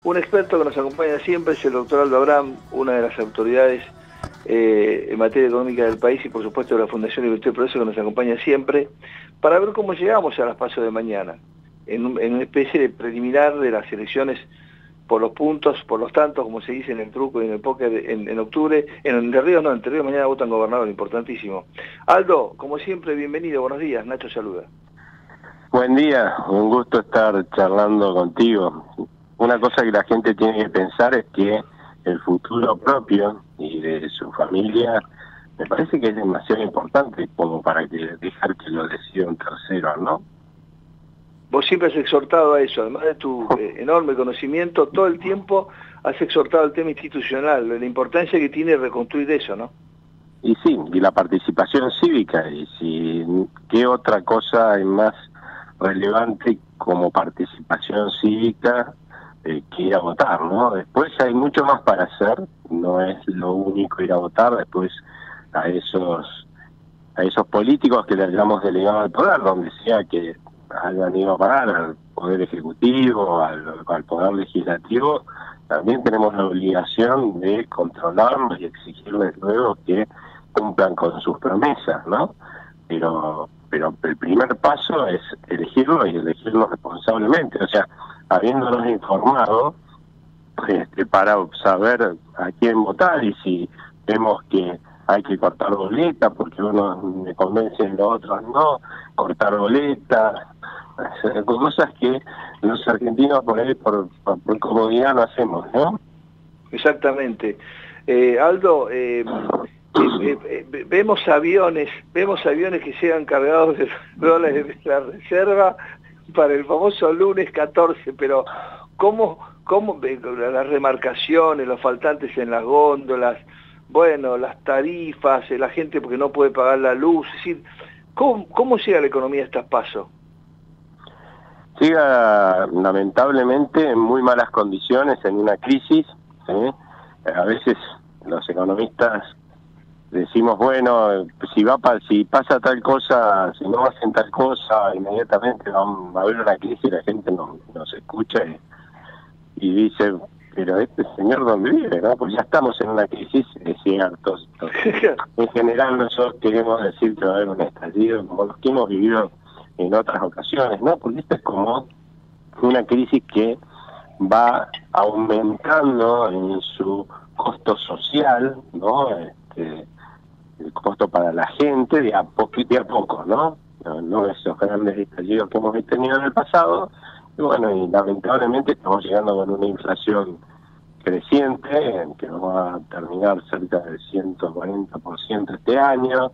Un experto que nos acompaña siempre es el doctor Aldo Abraham, una de las autoridades en materia económica del país y por supuesto de la Fundación Libertad y Progreso, que nos acompaña siempre, para ver cómo llegamos a las PASO de mañana, en una especie de preliminar de las elecciones por los puntos, por los tantos, como se dice en el truco y en el póker en octubre. En Entre Ríos mañana votan gobernador, importantísimo. Aldo, como siempre, bienvenido, buenos días, Nacho saluda. Buen día, un gusto estar charlando contigo. Una cosa que la gente tiene que pensar es que el futuro propio y de su familia me parece que es demasiado importante como para dejar que lo decida un tercero, ¿no? Vos siempre has exhortado a eso, además de tu enorme conocimiento, todo el tiempo has exhortado el tema institucional, la importancia que tiene reconstruir eso, ¿no? Y sí, y la participación cívica, y si qué otra cosa es más relevante como participación cívica que ir a votar, ¿no? Después hay mucho más para hacer, no es lo único ir a votar, después a esos políticos que le hayamos delegado al poder, donde sea que hayan ido a parar, al Poder Ejecutivo, al Poder Legislativo, también tenemos la obligación de controlarlos y exigirles luego que cumplan con sus promesas, ¿no? Pero el primer paso es elegirlos y elegirlos responsablemente, o sea, habiéndonos informado para saber a quién votar, y si vemos que hay que cortar boletas porque unos me convencen, los otros no, cortar boletas, cosas que los argentinos por ahí por comodidad no hacemos, ¿no? Exactamente. Aldo, vemos aviones que llegan cargados de dólares de la reserva para el famoso lunes 14, pero ¿cómo las remarcaciones, los faltantes en las góndolas, bueno, las tarifas, la gente porque no puede pagar la luz, es decir, ¿cómo llega la economía a estas PASO? Llega lamentablemente en muy malas condiciones, en una crisis, ¿sí? A veces los economistas decimos, bueno, si pasa tal cosa, si no hacen tal cosa, inmediatamente va a haber una crisis y la gente nos escucha y dice, pero este señor ¿dónde vive? ¿No? Pues ya estamos en una crisis, es cierto. En general nosotros queremos decir que va a haber un estallido como los que hemos vivido en otras ocasiones, ¿no? Porque esta es como una crisis que va aumentando en su costo social, ¿no? El costo para la gente de a poco, ¿no? No esos grandes estallidos que hemos tenido en el pasado. Y bueno, y lamentablemente estamos llegando con una inflación creciente, que nos va a terminar cerca del 140% este año,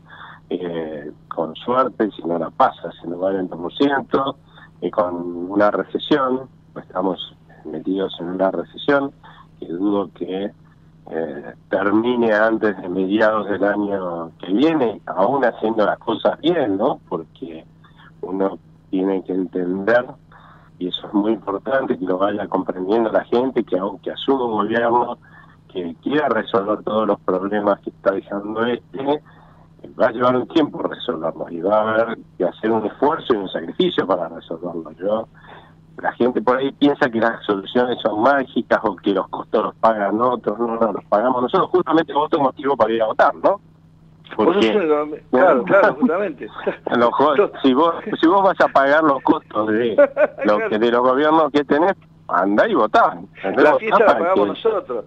con suerte, si no la pasa, 140%, y con una recesión, pues estamos metidos en una recesión, que dudo que termine antes de mediados del año que viene, aún haciendo las cosas bien, ¿no? Porque uno tiene que entender, y eso es muy importante, que lo vaya comprendiendo la gente, que aunque asuma un gobierno que quiera resolver todos los problemas que está dejando va a llevar un tiempo resolverlos, y va a haber que hacer un esfuerzo y un sacrificio para resolverlos. La gente por ahí piensa que las soluciones son mágicas o que los costos los pagan otros. No, los pagamos nosotros. Justamente voto es motivo para ir a votar, ¿no? Porque, claro, justamente. Si vos vas a pagar los costos de los gobiernos que tenés, andá y votá. La fiesta la pagamos nosotros,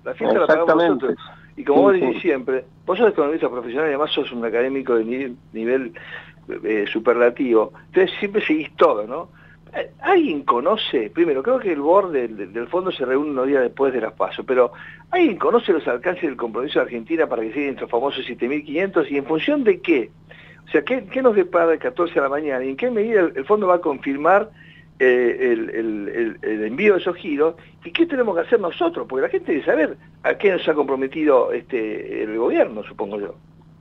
Y como vos decís siempre, vos sos economista profesional y además sos un académico de nivel superlativo, entonces siempre seguís todo, ¿no? ¿Alguien conoce? Primero, creo que el board del fondo se reúne unos días después de las PASO, pero ¿alguien conoce los alcances del compromiso de Argentina para que lleguen estos famosos 7.500 y en función de qué? O sea, ¿qué nos depara el 14 a la mañana y en qué medida el fondo va a confirmar el envío de esos giros y qué tenemos que hacer nosotros? Porque la gente debe saber a qué nos ha comprometido el gobierno, supongo yo.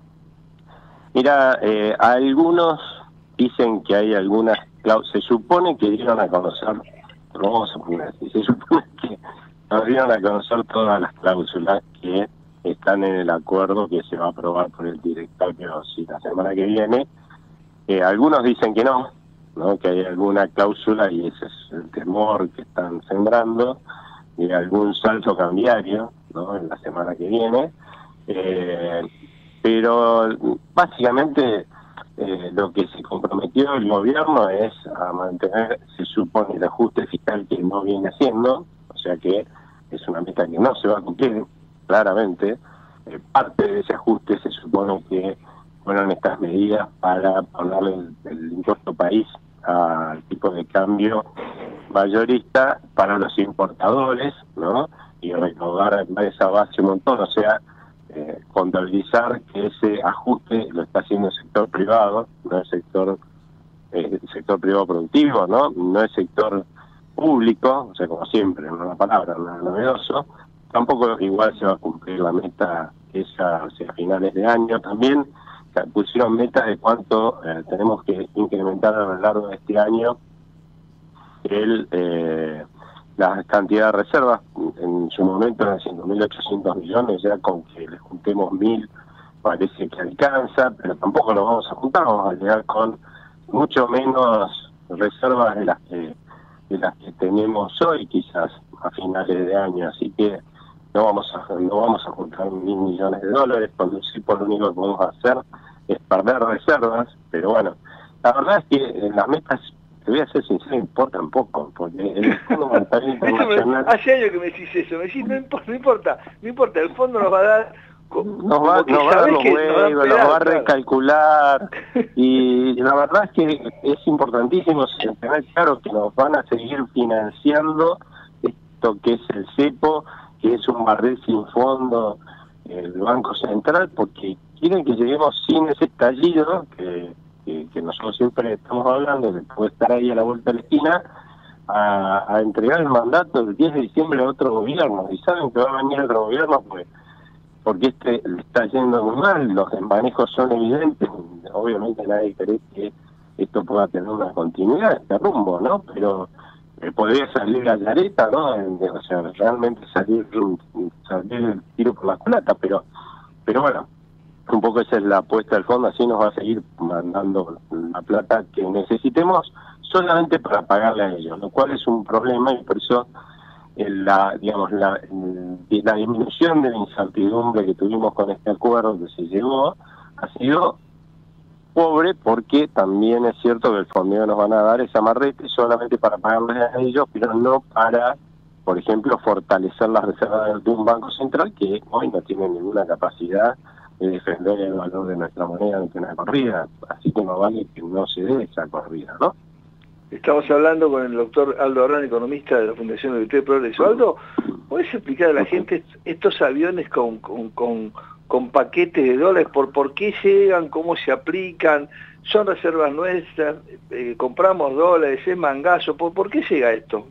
Mira, algunos dicen que hay algunas se supone que dieron a conocer, vamos a poner así, se supone que nos dieron a conocer todas las cláusulas que están en el acuerdo que se va a aprobar por el directorio la semana que viene. Algunos dicen que no, que hay alguna cláusula y ese es el temor que están sembrando. algún salto cambiario, ¿no?, en la semana que viene, pero básicamente lo que se comprometió el gobierno es a mantener, se supone, el ajuste fiscal que no viene haciendo, o sea que es una meta que no se va a cumplir, claramente. Parte de ese ajuste se supone que fueron estas medidas para ponerle el impuesto país al tipo de cambio mayorista para los importadores, ¿no?, y recaudar en esa base un montón, o sea, contabilizar que ese ajuste lo está haciendo el sector privado, no el sector privado productivo, no el sector público, o sea, como siempre, en una palabra, nada novedoso. Tampoco igual se va a cumplir la meta esa hacia finales de año. También pusieron metas de cuánto tenemos que incrementar a lo largo de este año la cantidad de reservas. En su momento eran 5.800 millones, ya con que les juntemos 1.000 parece que alcanza, pero tampoco lo vamos a juntar, vamos a llegar con mucho menos reservas de las que tenemos hoy, quizás a finales de año, así que no vamos a juntar 1.000 millones de dólares, con un CIPO lo único que podemos hacer es perder reservas, pero bueno, la verdad es que las metas, te voy a ser sincero, importan poco, porque el Fondo Monetario Internacional... Hace años que me decís eso, me decís, no importa, el fondo nos va a dar... Nos va a dar los huevos, nos va a recalcular, y la verdad es que es importantísimo tener claro que nos van a seguir financiando esto que es el cepo, que es un barril sin fondo, el Banco Central, porque quieren que lleguemos sin ese estallido que nosotros siempre estamos hablando, que puede estar ahí a la vuelta de la esquina, a entregar el mandato el 10 de diciembre a otro gobierno, y saben que va a venir otro gobierno porque le está yendo muy mal, los desmanejos son evidentes, obviamente nadie cree que esto pueda tener una continuidad, este rumbo, ¿no? Pero podría salir a Yareta, ¿no? O sea, realmente salir el tiro por la culata, pero bueno, un poco esa es la apuesta del fondo, así nos va a seguir mandando la plata que necesitemos solamente para pagarle a ellos, lo cual es un problema, y por eso la disminución de la incertidumbre que tuvimos con este acuerdo que se llegó ha sido pobre, porque también es cierto que el fondeo nos van a dar ese amarrete solamente para pagarles a ellos, pero no para, por ejemplo, fortalecer las reservas de un banco central que hoy no tiene ninguna capacidad de defender el valor de nuestra moneda ante una corrida, así que no vale que no se dé esa corrida, ¿no? Estamos hablando con el doctor Aldo Arrán, economista de la Fundación Libertad y Progreso. Aldo, ¿puedes explicar a la gente estos aviones con paquetes de dólares, por qué llegan, cómo se aplican, son reservas nuestras, compramos dólares, es mangazo, ¿por qué llega esto?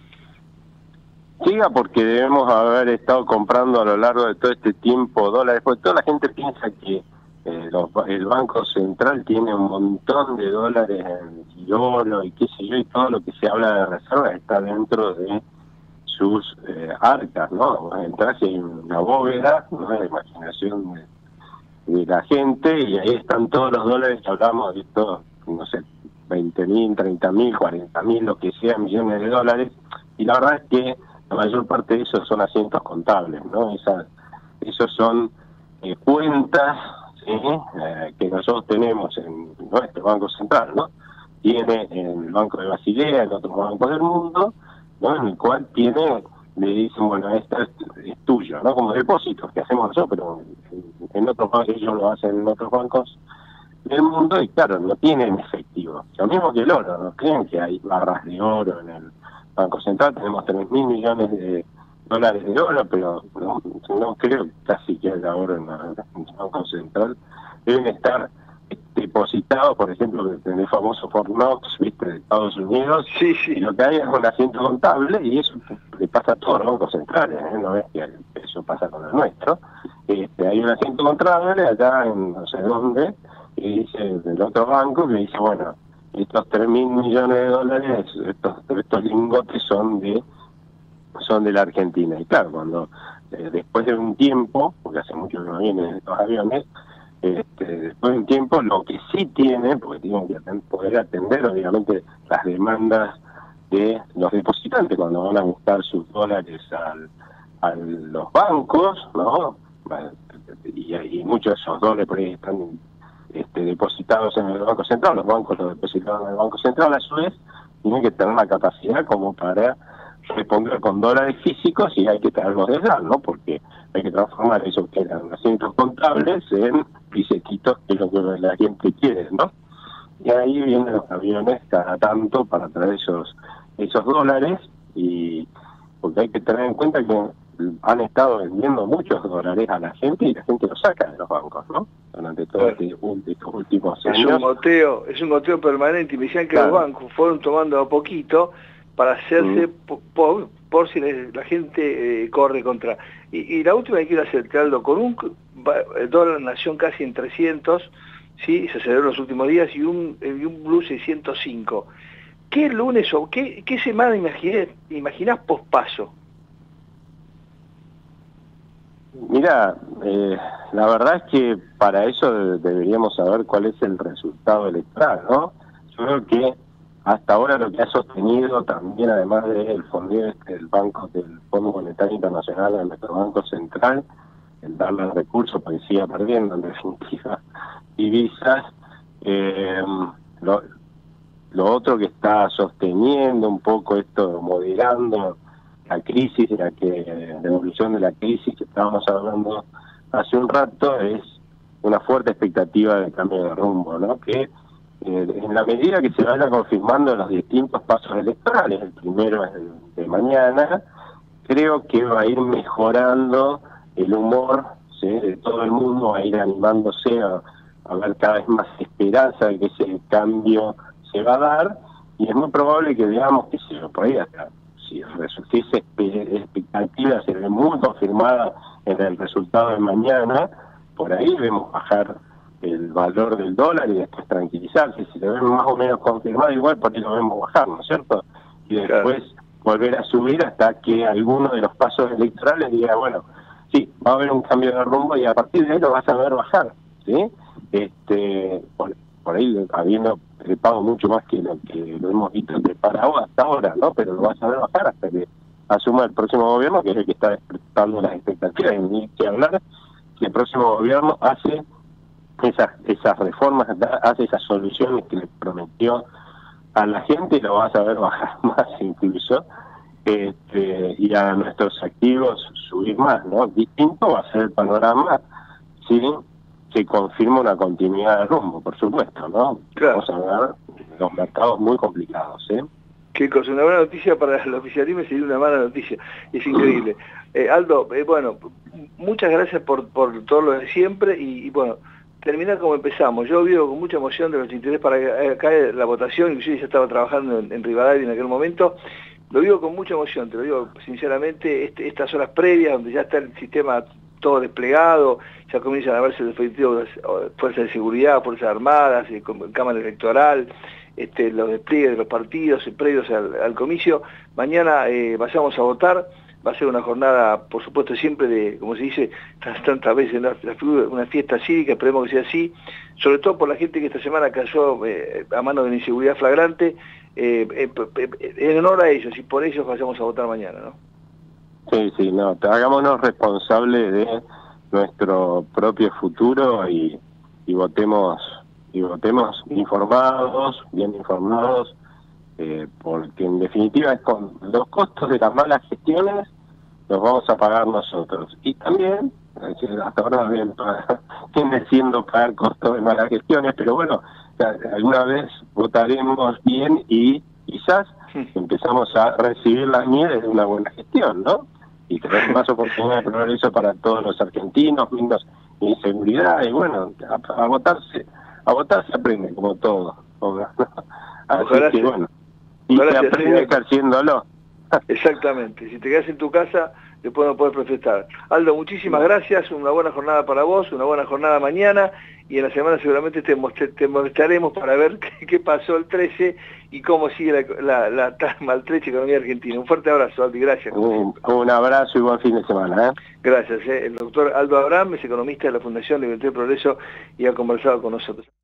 Llega porque debemos haber estado comprando a lo largo de todo este tiempo dólares, porque toda la gente piensa que el Banco Central tiene un montón de dólares en oro y qué sé yo, y todo lo que se habla de reservas está dentro de sus arcas, ¿no? Entras en una bóveda, ¿no?, de imaginación de la gente, y ahí están todos los dólares que hablamos de estos, no sé, 20.000, 30.000, 40.000, lo que sea, millones de dólares, y la verdad es que la mayor parte de esos son asientos contables, ¿no? Esos son cuentas, ¿sí?, que nosotros tenemos en nuestro Banco Central, ¿no? Tiene en el Banco de Basilea, en otros bancos del mundo, ¿no?, en el cual le dicen, bueno, esto es tuyo, ¿no? Como depósitos que hacemos nosotros, pero en otros bancos, ellos lo hacen en otros bancos del mundo, y claro, no tienen efectivo. Lo mismo que el oro, no creen que hay barras de oro en el Banco Central, tenemos 3.000 millones de dólares de oro, pero no creo casi que haya oro en el Banco Central. Deben estar depositados, por ejemplo, en el famoso Fort Knox, ¿viste?, de Estados Unidos, sí. Y lo que hay es un asiento contable, y eso le pasa a todos los bancos centrales, no es que eso pasa con el nuestro. Hay un asiento contable allá en no sé dónde, y dice del otro banco, que dice, bueno, estos 3.000 millones de dólares, estos lingotes son de la Argentina. Y claro, cuando después de un tiempo, porque hace mucho que no vienen estos aviones, después de un tiempo, lo que sí tiene, porque tienen que poder atender obviamente las demandas de los depositantes cuando van a buscar sus dólares a los bancos, ¿no? Y muchos de esos dólares por ahí están depositados en el Banco Central, los bancos los depositaron en el Banco Central, a su vez tienen que tener la capacidad como para responder con dólares físicos y hay que traerlos de allá, ¿no? Porque hay que transformar esos que eran asientos contables en billetitos, que es lo que la gente quiere, ¿no? Y ahí vienen los aviones cada tanto para traer esos dólares, y porque hay que tener en cuenta que han estado vendiendo muchos dólares a la gente y la gente los saca de los bancos, ¿no? Durante todos estos últimos años. Es un goteo permanente, y me decían que los bancos fueron tomando a poquito para hacerse por si la gente corre contra. Y la última que quiero hacerte, Aldo, con el dólar nació casi en 300, ¿sí? Se aceleró en los últimos días, y un blue 605. ¿Qué lunes o qué semana imaginás pospaso? Mira, la verdad es que para eso deberíamos saber cuál es el resultado electoral, ¿no? Yo creo que hasta ahora lo que ha sostenido también, además del fondeo del Fondo Monetario Internacional a nuestro Banco Central, el darle recursos para que siga perdiendo en definitiva divisas, lo otro que está sosteniendo un poco esto, moderando la crisis, la evolución de la crisis que estábamos hablando hace un rato, es una fuerte expectativa de cambio de rumbo, ¿no? Que en la medida que se vayan confirmando los distintos pasos electorales, el primero es el de mañana, creo que va a ir mejorando el humor, ¿sí?, de todo el mundo, va a ir animándose a ver cada vez más esperanza de que ese cambio se va a dar, y es muy probable que veamos que por ahí hasta si esa expectativa se ve muy confirmada en el resultado de mañana, por ahí vemos bajar el valor del dólar y después tranquilizarse. Si lo vemos más o menos confirmado, igual por ahí lo vemos bajar, ¿no es cierto? Y después volver a subir hasta que alguno de los pasos electorales diga, bueno, sí, va a haber un cambio de rumbo, y a partir de ahí lo vas a ver bajar, ¿sí? Por ahí habiendo trepado mucho más que lo hemos visto trepar hasta ahora, ¿no? Pero lo vas a ver bajar hasta que asuma el próximo gobierno, que es el que está despertando las expectativas. Y ni que hablar que el próximo gobierno hace esas reformas, hace esas soluciones que le prometió a la gente, y lo vas a ver bajar más incluso, y a nuestros activos subir más, ¿no? Distinto va a ser el panorama, ¿sí?, que confirma una continuidad de rumbo, por supuesto, ¿no? Claro. Vamos a ver los mercados muy complicados, ¿eh? Qué cosa, una buena noticia para el oficialismo sería una mala noticia, es increíble. Aldo, bueno, muchas gracias por todo lo de siempre, y bueno, terminar como empezamos. Yo vivo con mucha emoción de nuestro interés para acá la votación, inclusive ya estaba trabajando en Rivadavia en aquel momento. Lo vivo con mucha emoción, te lo digo sinceramente, estas horas previas, donde ya está el sistema todo desplegado, ya comienzan a verse los efectivos, fuerzas de seguridad, fuerzas armadas, cámara electoral, los despliegues de los partidos previos al comicio. Mañana vayamos a votar, va a ser una jornada, por supuesto, siempre de, como se dice tantas veces, una fiesta cívica, esperemos que sea así, sobre todo por la gente que esta semana cayó a mano de la inseguridad flagrante, en honor a ellos, y por ellos vayamos a votar mañana, ¿no? Sí, no, hagámonos responsables de nuestro propio futuro y votemos informados, bien informados, porque en definitiva es con los costos de las malas gestiones los vamos a pagar nosotros. Y también, hasta ahora viene siendo pagar costos de malas gestiones, pero bueno, alguna vez votaremos bien y quizás empezamos a recibir las mieles de una buena gestión, ¿no? Y tener más oportunidad de progreso para todos los argentinos, menos inseguridad, y bueno, a votar se aprende como todo. Así que bueno, y se aprende ejerciéndolo. Exactamente, si te quedas en tu casa, después no puedes protestar. Aldo, muchísimas gracias, una buena jornada para vos, una buena jornada mañana, y en la semana seguramente te molestaremos para ver qué pasó el 13 y cómo sigue la tan maltrecha economía argentina. Un fuerte abrazo, Aldo, y gracias. Un abrazo y buen fin de semana. Gracias. El doctor Aldo Abraham es economista de la Fundación Libertad y Progreso y ha conversado con nosotros.